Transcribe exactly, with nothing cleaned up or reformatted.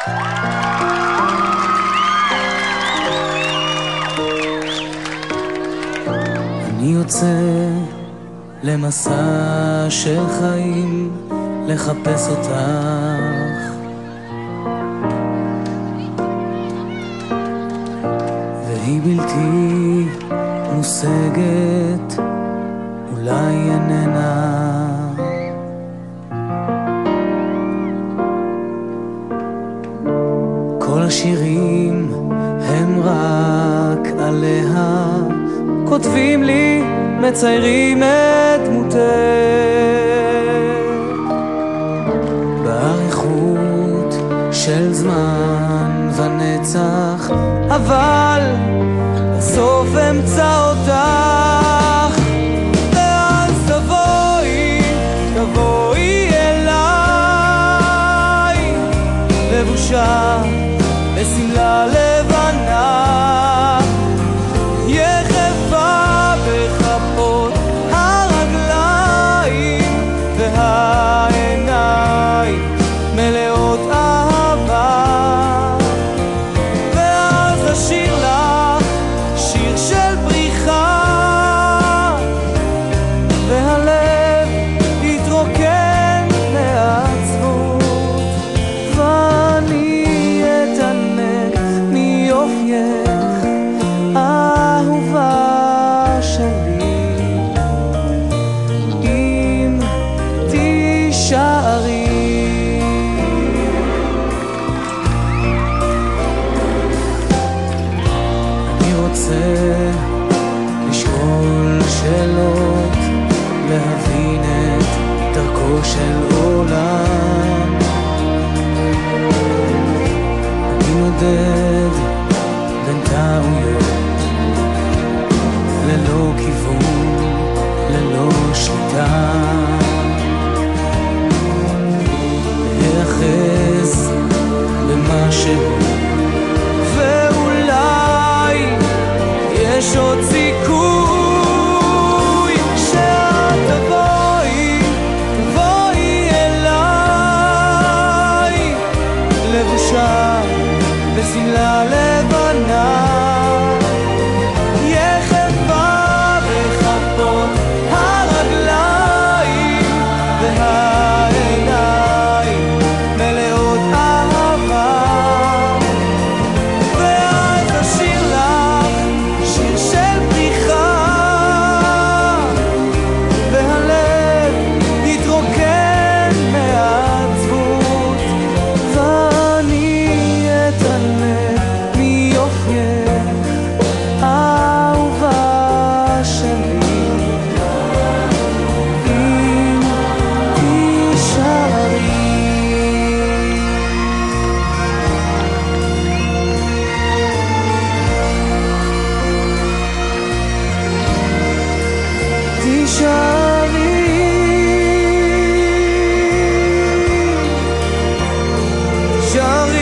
אני יוצא למסע של חיים לחפש אותך, והיא בלתי מושגת, אולי איננה. כל השירים הם רק עליה, כותבים לי, מציירים את דמותך באריכות של זמן ונצח, אבל בסוף אמצא אותך. ואז תבואי, תבואי אליי, לבושה בשמלה לבנה, יחפה בכפות הרגליים, והעיניים מלאות אהבה. ואז אשיר לך שיר של בריחה, והלב יתרוקן מעצבות, ואני אתענג מיופייך אהובה שלי, אם תישארי. אני רוצה לשאול שאלות, להבין את דרכו של עולם. אני נודד בין טעויות, ללא כיוון, ללא שליטה, להיאחז במשהו, ואולי יש עוד סיכוי שאת תבואי, תבואי אליי, לבושה בשמלה לבנה, יחפה בכפות הרגליים, והעיניים מלאות אהבה. ואז אשיר לך שיר של בריחה, והלב יתרוקן מעצבות, ואני אתענג מיופייך אהובה שלי, אם תישארי. תישארי, תישארי.